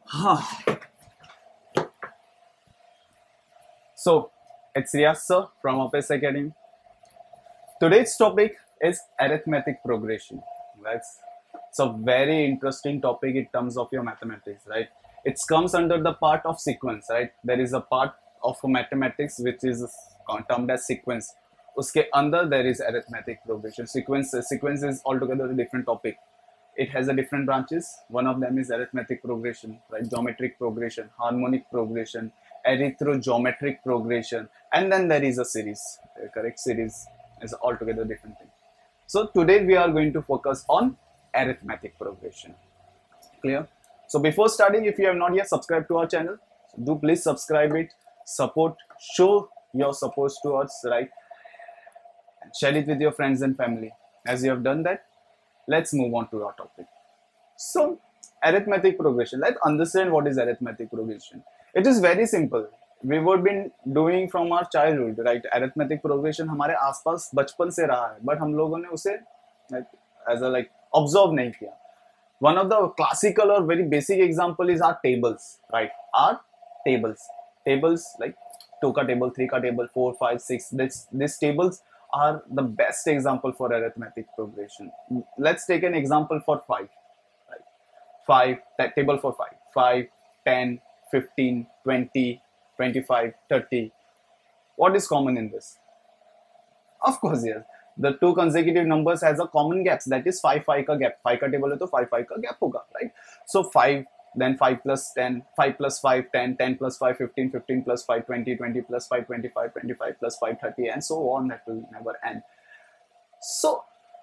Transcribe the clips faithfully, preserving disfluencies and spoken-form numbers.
So, it's Riyas sir from Office Academy. Today's topic is arithmetic progression. That's it's a very interesting topic in terms of your mathematics, right? It comes under the part of sequence, right? There is a part of mathematics which is termed as sequence. Uske under there is arithmetic progression. Sequence sequence is altogether a different topic. It has a different branches. One of them is arithmetic progression, right? Geometric progression, harmonic progression, arithrogeometric progression, and then there is a series. Uh, correct? Series is altogether different thing. So today we are going to focus on arithmetic progression. Clear? So before starting, if you have not yet subscribed to our channel, do please subscribe it, support, show your support to us, right? And share it with your friends and family. As you have done that, let's move on to our topic. So arithmetic progression. Let's understand what is arithmetic progression. It is very simple. We would been doing from our childhood, right? Arithmetic progression हमारे आसपास बचपन से रहा है, but हम लोगों ने उसे like, as a like observe नहीं किया. One of the classical or very basic example is our tables, right? Our tables, tables like two ka table, three ka table, four, five, six. This these tables are the best example for arithmetic progression. Let's take an example for five. Right? Five, that table for five. Five, ten, fifteen, twenty, twenty-five, thirty. What is common in this? Of course, yes. The two consecutive numbers has a common gaps. That is five, five ka gap. Five ka table है तो five, five ka gap होगा, right? So five, then five plus ten, five plus five, ten, ten plus five, fifteen, fifteen plus five, twenty, twenty plus five, twenty-five, twenty-five plus five, thirty, and so on. That will never end. So,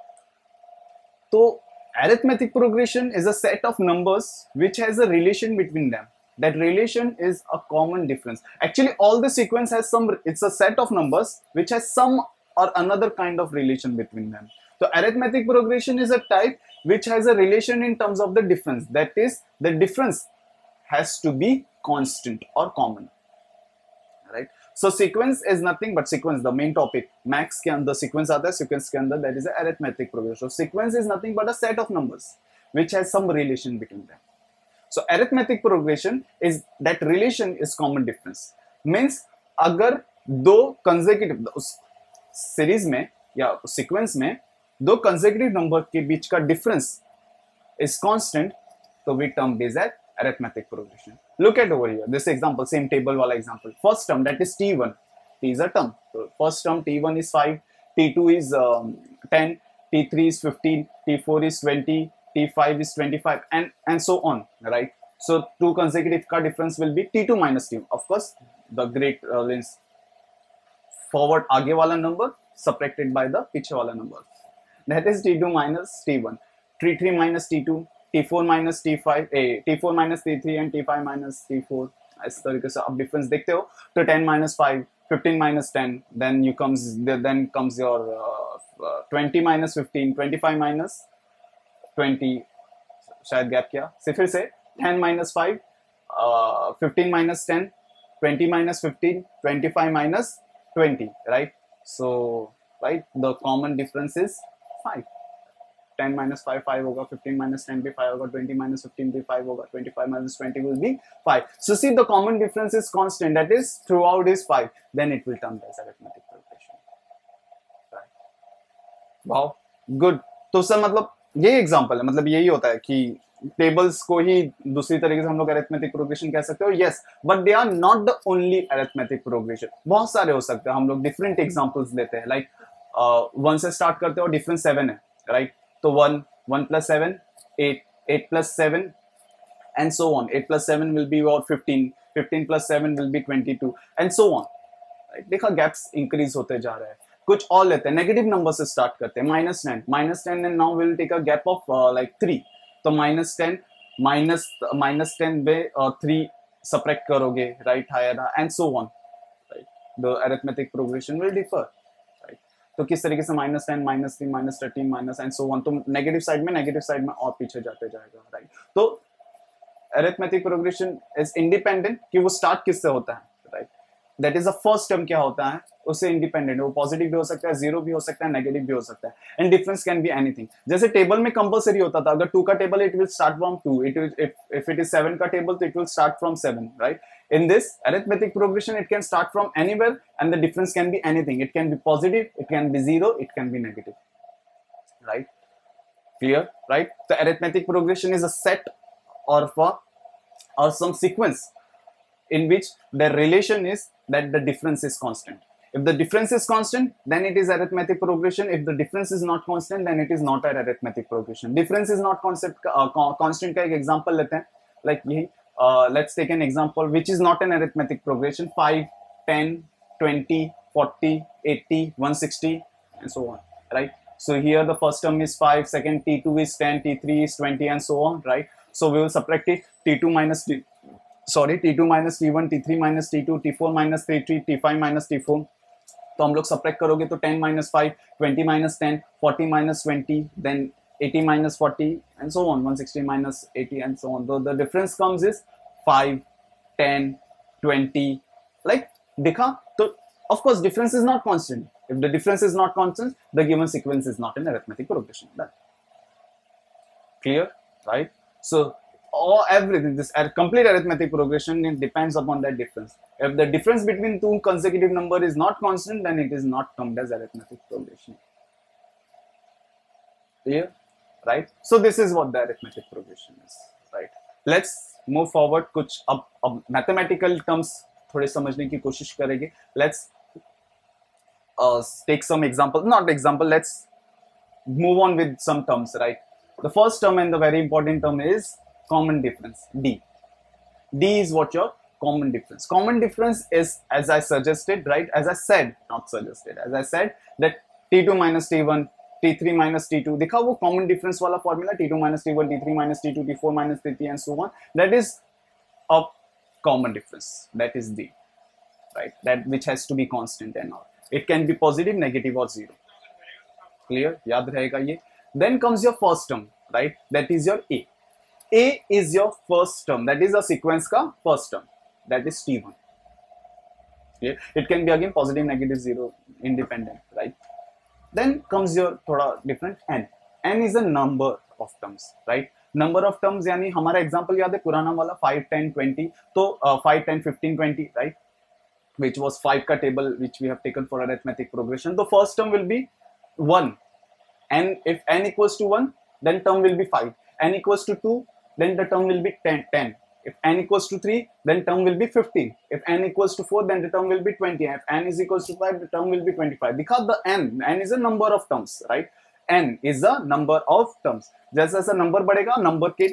so arithmetic progression is a set of numbers which has a relation between them. That relation is a common difference. Actually, all the sequence has some, it's a set of numbers which has some or another kind of relation between them. So arithmetic progression is a type which has a relation in terms of the difference. That is, the difference has to be constant or common. Right? So sequence is nothing but sequence, the main topic. Max के अंदर sequence आता है, sequence के अंदर that is a arithmetic progression. So sequence is nothing but a set of numbers which has some relation between them. So arithmetic progression is that relation is common difference. Means अगर दो consecutive series में या sequence में दो consecutive number के बीच का difference is constant, तो we term this as arithmetic progression. Look at over here this example, same table वाला example. First term that is T one, T is a term. First term T one is five, T two is um, ten, T three is fifteen, T four is twenty, T five is twenty-five, and and so on, right? So two consecutive का difference will be T two minus T one. Of course, the great uh, means forward आगे वाला number subtracted by the पीछे वाला number. That is T two minus T one, T three minus T two, T four minus T five, a T four minus T three and T five minus T four. इस तरीके से आप difference देखते हो. तो ten minus five, fifteen minus ten, then you comes then comes your uh, uh, twenty minus fifteen, twenty-five minus twenty. शायद gap किया से फिर से ten minus five, uh, fifteen minus ten, twenty minus fifteen, twenty-five minus twenty, right? So, right, the common difference is five. ten minus five, five होगा, fifteen minus ten भी five होगा, twenty minus fifteen भी five होगा, twenty-five minus twenty will be five. So, see, the common difference is constant, that is throughout is five. Then it will turn as arithmetic progression. Right? Wow, good. तो sir मतलब ये example है, मतलब यही होता है कि टेबल्स को ही दूसरी तरीके से हम लोग अरिथमेटिक प्रोग्रेशन कह सकते हो. Yes, but they are not the only arithmetic progression. बहुत सारे हो सकते हैं. हम लोग डिफरेंट एग्जांपल्स लेते हैं. लाइक वन से स्टार्ट करते हो, डिफरेंस सेवन है, राइट? तो one, one plus seven, eight, eight plus seven, and so on. Eight plus seven will be और fifteen, fifteen plus seven will be twenty two, and so on. देखा, gaps increase होते जा रहे हैं. कुछ और लेते हैं, नेगेटिव नंबर से स्टार्ट करते हैं. Minus ten, minus ten and now will take a gap of like three. तो minus ten, minus minus ten में थ्री सब्ट्रैक्ट करोगे, right? Higher and so on, right? The arithmetic progression will differ, right? तो किस तरीके से minus ten, minus three, minus thirteen, minus and so on. तो negative side में negative side में और पीछे जाते जाएगा, राइट? तो अरिथमेटिक प्रोग्रेशन इज इंडिपेंडेंट कि वो स्टार्ट किससे होता है, right? That is a first term क्या होता है, उससे इंडिपेंडेंट, वो पॉजिटिव भी हो सकता है, जीरो भी हो सकता है, नेगेटिव भी हो सकता है, and difference can be anything. जैसे टेबल में कंपलसरी होता था, अगर टू का table it will start from two, it if if it is seven का टेबल तो it will start from seven, right. In this arithmetic progression, it can start from anywhere and the difference can be anything. It can be positive, it can be zero, it can be negative, right? Clear, right? The arithmetic progression is a set or for or some sequence in which the relation is that the difference is constant. If the difference is constant, then it is arithmetic progression. If the difference is not constant, then it is not an arithmetic progression. Difference is not constant. Uh, constant का एक example लेते हैं, like यही. Uh, let's take an example which is not an arithmetic progression. five, ten, twenty, forty, eighty, one hundred sixty and so on, right? So here the first term is five, second T two is ten, T three is twenty and so on, right? So we will subtract it, T two minus T, sorry, T two minus T one, T three minus T two, T four minus T three, T five minus T four. तो हम लोग subtract करोगे तो ten minus five, twenty minus ten, forty minus twenty, then eighty minus forty and so on, one hundred sixty minus eighty and so on. So the difference comes is five, ten, twenty, like देखा तो of course difference is not constant. If the difference is not constant, the given sequence is not an arithmetic progression. That clear, right? So all everything, this complete arithmetic progression, it depends upon that difference. If the difference between two consecutive number is not constant, then it is not termed as arithmetic progression. Clear? Right? So this is what the arithmetic progression is, right? Let's move forward. कुछ अब अब mathematical terms थोड़े समझने की कोशिश करेंगे. Let's uh, take some example, not example. Let's move on with some terms, right? The first term and the very important term is common difference. D. D is what your common difference. Common difference is, as I suggested, right? As I said, not suggested. As I said that T two minus T one. T three minus T two, देखा वो common difference वाला formula, T two minus T one, T three minus T two, T four minus T three and so on. That is a common difference. That is D, right? That which has to be constant and all. It can be positive, negative or zero. Clear? याद रहेगा ये. Then comes your first term, right? That is your A. A is your first term. That is a sequence का first term. That is T one. Okay? It can be again positive, negative, zero, independent, right? Then comes your थोड़ा different n. N is a number of terms, right? Number of terms यानी हमारा example याद है पुराना वाला five, ten, twenty. तो uh, five, ten, fifteen, twenty, right? Which was five का table which we have taken for arithmetic progression. The first term will be one. And if n equals to one, then term will be five. N equals to two, then the term will be ten. ten. If n equals to three, then term will be fifteen. If n equals to four, then the term will be twenty. If n is equals to five, the term will be twenty-five. Because the n, n is a number of terms, right? N is a number of terms. जैसा जैसा number बढ़ेगा, number के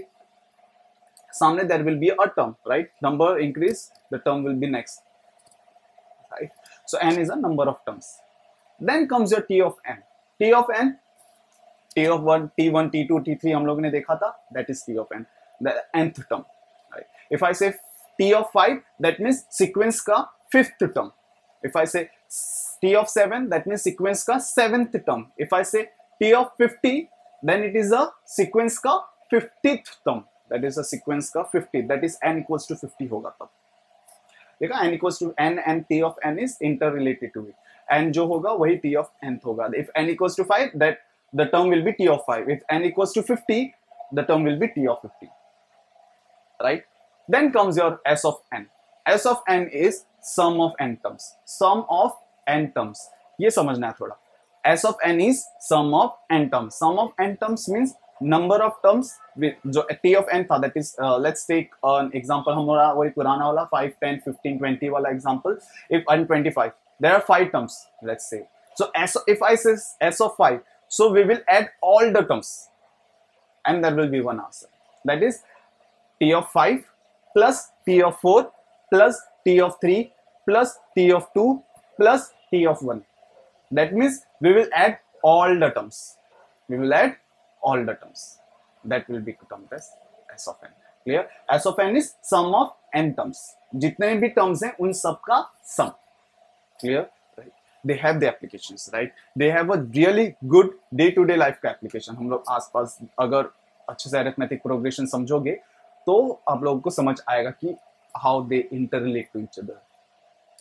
सामने there will be a term, right? Number increase, the term will be next, right? So n is a number of terms. Then comes your T of n. T of n, T of one, T one, T two, T three हम लोगों ने देखा था. That is T of n, the nth term. If I say T of five, that means sequence का fifth term. If I say T of seven, that means sequence का seventh term. If I say T of fifty, then it is a sequence का fiftieth term. That is a sequence का fifty. That is n equals to fifty होगा तब. देखा n equals to n and T of n is interrelated to it. n जो होगा वही T of nth होगा. If n equals to five, that the term will be T of five. If n equals to fifty, the term will be T of fifty. Right? Then comes your S of n. S of n is sum of n terms. Sum of n terms. ये समझना है थोड़ा. S of n is sum of n terms. Sum of n terms means number of terms with जो T of n था. That is, uh, let's take an example. हमारा वही पुराना वाला five, ten, fifteen, twenty वाला example. If n twenty-five, there are five terms. Let's say. So S, if I say S of five, so we will add all the terms, and there will be one answer. That is T of five. Plus T of four, plus T of three, plus T of two, plus T of one. That means we will add all the terms. We will add all the terms. That will be termed as S of n. Clear? S of n is sum of n terms. जितने भी terms हैं उन सब का sum. Clear? Right? They have the applications, right? They have a really good day-to-day life का application. हम लोग आसपास अगर अच्छे से arithmetic progression समझोगे तो आप लोगों को समझ आएगा कि how they interrelate to each other.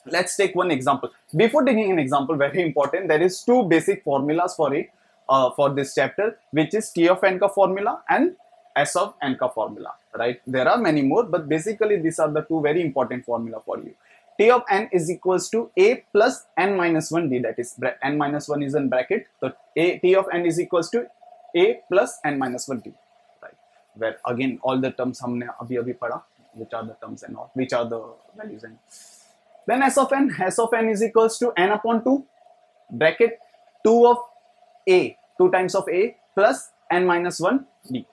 let's take one example. Before taking an example, very important, there is two basic formulas for it, uh, for this chapter, which is T of n ka formula and S of n ka formula, right? There are many more, but basically these are the two very important formula for you. T of n is equals to a plus n minus one d, that is n minus one is in bracket, so a T of n is equals to a plus n minus one d, right? Where again all the terms हमने अभी अभी पढ़ा, which are the terms and all, which are the values. And then S of n, S of n is equals to n upon two, bracket two of a, two times of a plus n minus one d.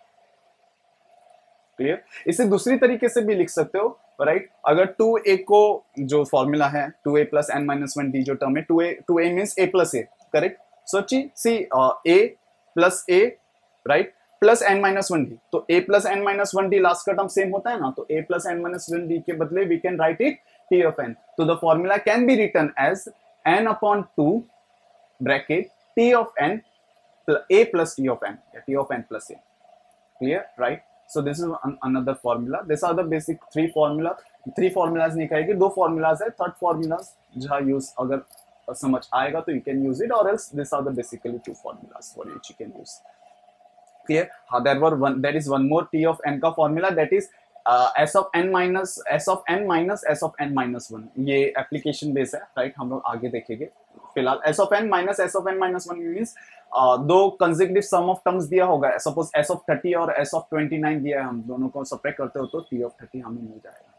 Clear? इसे दूसरी तरीके से भी लिख सकते हो, right? अगर to ए को जो फॉर्मूला है two A plus N minus one D जो टर्म है two A two A means A plus A, correct? सोची सी A plus A, right, plus N minus one D, तो A plus N minus one D last का term same होता है ना, तो A plus N minus one D के बदले we can write it T of N, तो the formula can be written as N upon two bracket T of N A plus T of N, या T of N plus A. Clear, right? So this is an, another formula. These are the basic three formula. Three formulas निकालेंगे, दो formulas है. Third formulas जहाँ use अगर समझ आएगा तो you can use it, or else these are the basically two formulas for which you can use. Clear? हाँ, there were one. There is one more T of n का formula, that is uh, S of n minus S of n minus S of n minus one. ये application base है, right? हम लोग आगे देखेंगे. फिलहाल S of n minus S of n minus one means Uh, दो consecutive sum of terms दिया होगा, सपोज S of थर्टी और S of ट्वेंटी नाइन दिया है, हम दोनों को सब्ट्रैक्ट करते हो तो T of थर्टी हमें मिल जाएगा.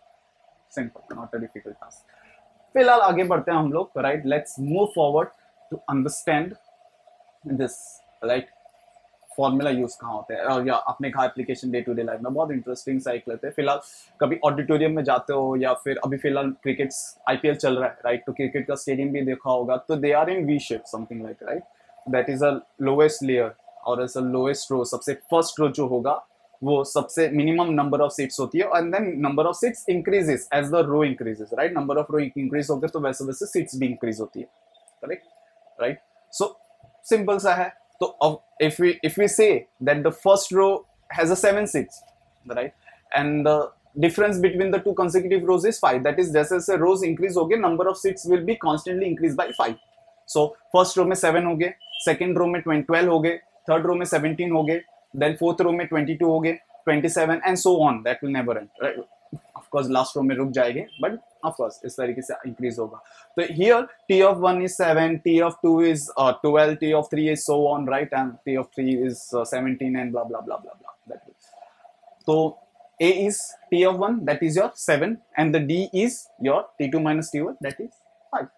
Simple, not a difficult task. फिलहाल आगे बढ़ते हैं हम लोग, right? Let's move forward to understand this, right? Formula use कहाँ होते हैं, और या आपने कहा application day to day life में बहुत इंटरेस्टिंग सा एक लेते हैं. फिलहाल कभी ऑडिटोरियम में जाते हो या फिर अभी फिलहाल क्रिकेट आईपीएल चल रहा है, राइट? तो क्रिकेट का स्टेडियम भी देखा होगा, तो they are in V shape something like, right? That is a lowest layer और एज अ लोएस्ट रो, सबसे फर्स्ट रो जो होगा वो सबसे मिनिमम नंबर ऑफ सीट्स होती है, and then number of seats increases as the row increases, right? Number of row increase होकर तो वैसे वैसे सीट्स भी इंक्रीज होती है, करेक्ट? राइट? सो सिंपल सा है. तो if we if we say that the first row has a seven seats, right, and the difference between the two consecutive rows is five, that is जैसे जैसे rows increase होगे number of seats will be constantly increased by five. So first row में seven हो गए, second row में twelve हो गए, third row में seventeen हो गए, then fourth row में twenty-two हो गए, twenty-seven and so on. That will never end, right? Of course last row में रुक जाएंगे, but of course इस तरीके से increase होगा. तो here T of one is seven, T of two is uh, twelve, T of three is so on, right? And T of three is uh, seventeen and blah blah blah blah blah. That is. So A is T of one, that is your seven, and the D is your T two minus T one, that is five.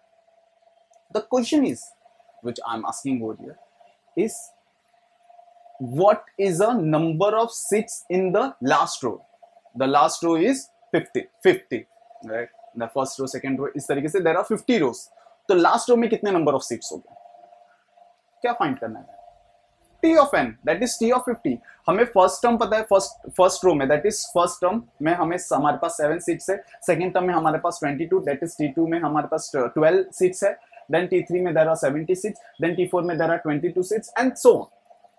The question is, which I'm asking over here, is what is the number of seats in the last row? The last row is fifty, fifty, right? The first row, second row, इस तरीके से there are fifty rows. तो last row में कितने number of seats होंगे? क्या find करना है? T of n, that is T of fifty. हमें first term पता है, first first row में, that is first term में हमें हमारे पास seven seats है, second term में हमारे पास twenty-two, that is T two में हमारे पास twelve seats है, then T three में there are seventy seats, then T four में there are twenty-two seats and so on.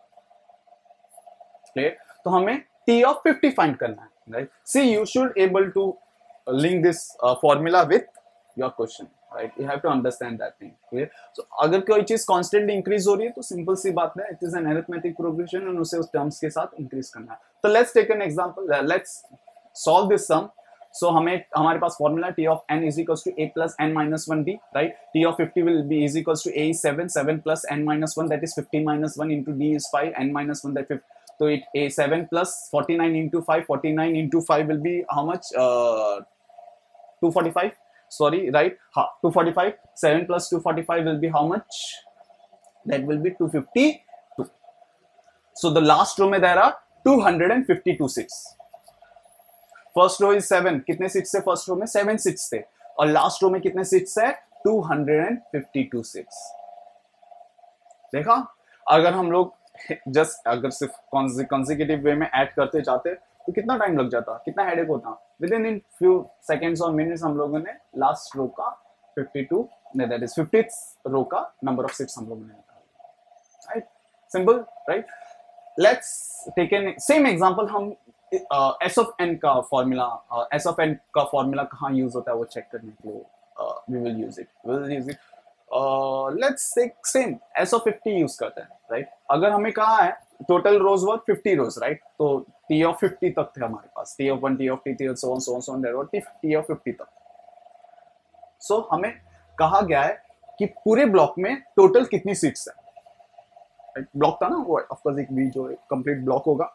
Clear? तो हमें T of fifty find करना है, right? See, you should able to link this uh, formula with your question, right? You have to understand that thing. Clear? So अगर कोई चीज constantly increase हो रही है तो simple सी बात है, it is an arithmetic progression and उसे उस terms के साथ increase करना है. तो let's take an example. Let's solve this sum. So हमें हमारे पास formula T of n is equals to a plus n minus one d, right? T of fifty will be is equals to a is seven, seven plus n minus one, that is fifty minus one into d is five, n minus one, that fifty. So it a seven plus forty-nine into five, forty-nine into five will be how much? Uh, two forty-five. Sorry, right? Ha, two forty-five. seven plus two forty-five will be how much? That will be two fifty-two. So the last row में there are two hundred fifty-two seats. First row is seven. कितने seats थे first row में? seven seats थे. और last row में कितने seats है? two hundred fifty-two seats. देखा? अगर हम लोग जस्ट अगर सिर्फ consecutive वे में ऐड करते जाते तो कितना टाइम लग जाता, कितना हेडेक होता? विद इन फ्यू सेकेंड्स और मिनट्स हम लोगों ने लास्ट रो का fifty-two, दैट इज fiftieth रो का नंबर ऑफ सीट्स हम लोगों ने निकाला, right? Simple, right? Let's take an same example. हम एस ऑफ एन का फॉर्मूला, एस ऑफ एन का फॉर्मूला कहाँ यूज होता है वो चेक करने के लिए uh, we will use it. We will use it. Uh, let's say same S of fifty use करते हैं, right? अगर हमें कहा है total rows were fifty rows, right? तो T of fifty तक थे हमारे पास, T of one, T of two, T of so on, so on, so on, there T of fifty तक. So हमें कहा गया है कि पूरे ब्लॉक में टोटल कितनी सीट्स है, right? ब्लॉक था ना वो, ऑफ कोर्स एक भी जो कंप्लीट ब्लॉक होगा,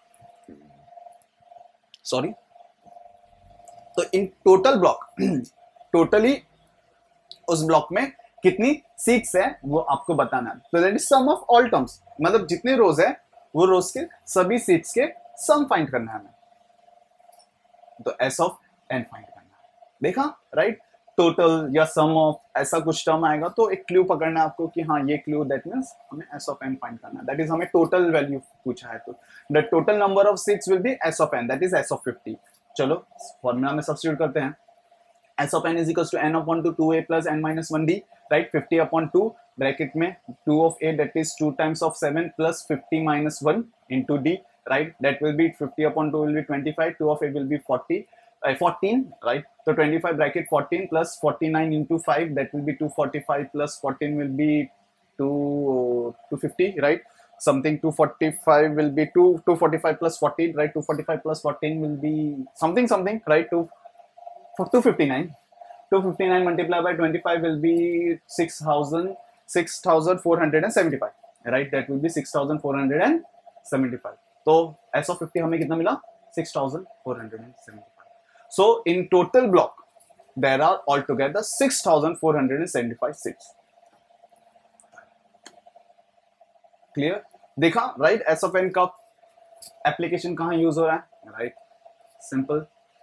सॉरी. तो इन टोटल ब्लॉक टोटली उस ब्लॉक में कितनी सीट्स है वो आपको बताना है. तो that is sum of all terms, मतलब जितने रोज है वो रोज के सभी सीट्स के सम फाइंड करना है हमें. तो एस ऑफ एन फाइंड करना है. देखा, राइट? टोटल या सम ऑफ ऐसा कुछ टर्म आएगा तो एक क्लू पकड़ना है आपको कि हाँ ये क्लू, दैट मींस हमें एस ऑफ एन फाइंड करना है. दैट इज हमें टोटल वैल्यू पूछा है, तो the total number of seats will be S of N, that is S of fifty. चलो फॉर्मूला में सब्स्टिट्यूट करते हैं. S of n is equals to n upon to two a plus n minus one d, right? fifty upon two bracket में two of a, that is two times of seven plus fifty minus one into d, right? That will be fifty upon two will be twenty-five, two of a will be forty, uh, fourteen, right? So twenty-five bracket fourteen plus forty-nine into five, that will be two forty-five plus fourteen will be two, two fifty, right? Something two forty-five will be two, two forty-five plus fourteen, right? two forty-five plus fourteen will be something, something, right? Two for two fifty-nine, two fifty-nine multiplied by twenty-five will be six thousand, six thousand four hundred seventy-five, right? That will be six thousand four hundred seventy-five. So S of fifty हमें कितना मिला? six thousand four hundred seventy-five. So in total block there are altogether six thousand four hundred seventy-five seats. Clear? देखा, right? S of n का application कहाँ use हो रहा है, right? Simple.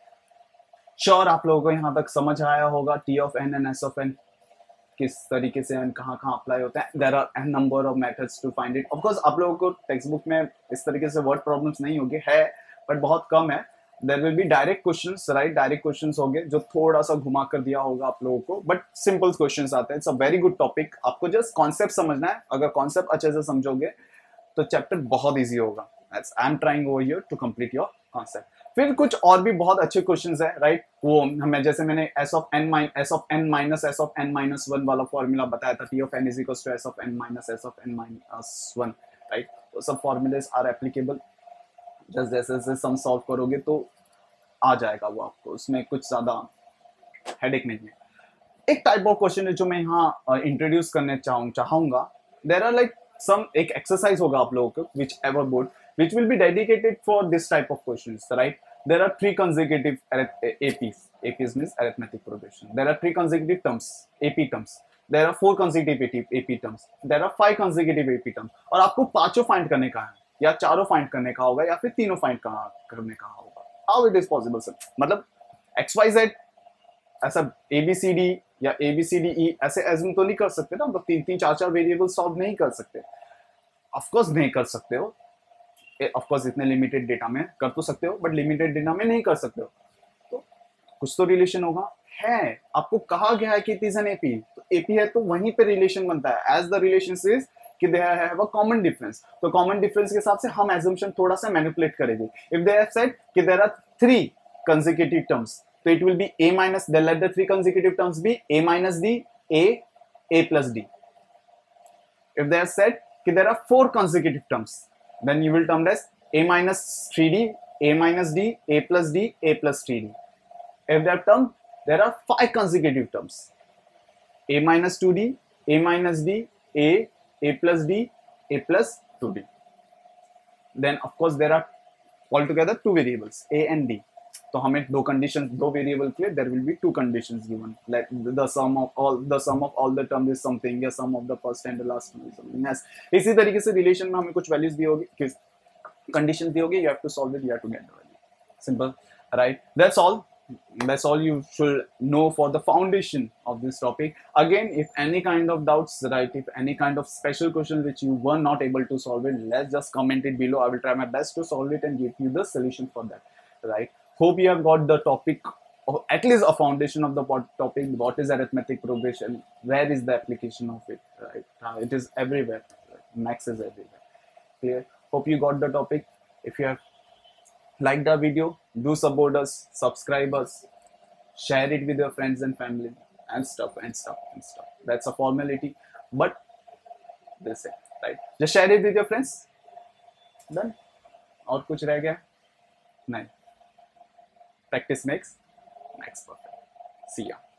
Sure आप लोगों को यहाँ तक समझ आया होगा T of N and S of N किस तरीके से एंड कहाँ कहाँ अप्लाई होता है. There are N number of methods to find it. Of course आप लोगों को टेक्स्ट बुक में इस तरीके से वर्ड प्रॉब्लम्स नहीं होगी, है बट बहुत कम है. There will be direct questions, right? Direct questions होंगे जो थोड़ा सा घुमा कर दिया होगा आप लोगों को, बट सिंपल क्वेश्चंस आते हैं. It's a very good topic. आपको जस्ट कॉन्सेप्ट समझना है. अगर कॉन्सेप्ट अच्छे से समझोगे तो चैप्टर बहुत ईजी होगा. I am trying over here to complete your concept. फिर कुछ और भी बहुत अच्छे क्वेश्चंस है, राइट? वो हमें जैसे मैंने s of n mine s of n minus s of n minus one वाला फॉर्मूला बताया था, t of n is equals to s of n minus s of n minus one, right? तो सब formulas are applicable. Just जैसे जैसे sum solve करोगे तो आ जाएगा वो आपको, उसमें कुछ ज्यादा हेडेक नहीं है. एक टाइप ऑफ क्वेश्चन है जो मैं यहाँ इंट्रोड्यूस uh, करने चाहूँ चाहूंगा. देयर आर लाइक सम एक एक्सरसाइज होगा आप लोगों को whichever board which will be dedicated for this type of questions, right? There are three consecutive A Ps. A Ps means arithmetic progression. There are three consecutive terms, A P terms. There are four consecutive A P terms. There are five consecutive A P terms. और आपको पांचों find करने का है, या चारों find करने का होगा, या फिर तीनों फाइंड करने का होगा. How it is possible, sir? मतलब X Y Z ऐसा A B C D या A B C D E ऐसे एज्यूम तो नहीं कर सकते ना. मतलब तीन तीन चार चार वेरिएबल सॉल्व नहीं कर सकते. ऑफ कोर्स नहीं कर सकते हो. ऑफ कोर्स इतने लिमिटेड डेटा में कर तो सकते हो, बट लिमिटेड डेटा में नहीं कर सकते हो. तो कुछ तो रिलेशन होगा. है आपको कहा गया है कि इट इज एन एपी, तो एपी है तो वहीं पे रिलेशन बनता है. एज द रिलेशन इज कि they have a common difference, तो कॉमन डिफरेंस के हिसाब से हम एजम्पशन थोड़ा सा मैनिपुलेट करेंगे. इफ दे हैव सेड कि there are three consecutive terms, तो it will be a minus, then let the three consecutive terms be a minus d, a, a plus d. If they have said कि there are four consecutive terms, then you will term as a minus three d, a minus d, a plus d, a plus three d. If that term, there are five consecutive terms, a minus two d, a minus d, a, a plus d, a plus two d. Then of course there are altogether two variables, a and d. तो हमें दो condition, दो variable के लिए there will be two conditions given, like the sum of all the sum of all the terms is something, या sum of the first and the last term is something. इसी तरीके से relation में हमें कुछ values दी होगी, किस condition दी होगी, you have to solve it, you have to get the value. Simple, right? That's all. That's all you should know for the foundation of this topic. Again, if any kind of doubts, right, if any kind of special question which you were not able to solve it, let's just comment it below. I will try my best to solve it and give you the solution for that, right? Hope you have got the topic, or at least a foundation of the topic. What is arithmetic progression? Where is the application of it? Right? Uh, it is everywhere. Right? Max is everywhere. Clear? Hope you got the topic. If you have liked the video, do support us, subscribe us, share it with your friends and family, and stuff and stuff and stuff. That's a formality, but this it, right? Just share it with your friends. Done. और कुछ रह गया? नहीं. Practice makes next perfect. See ya.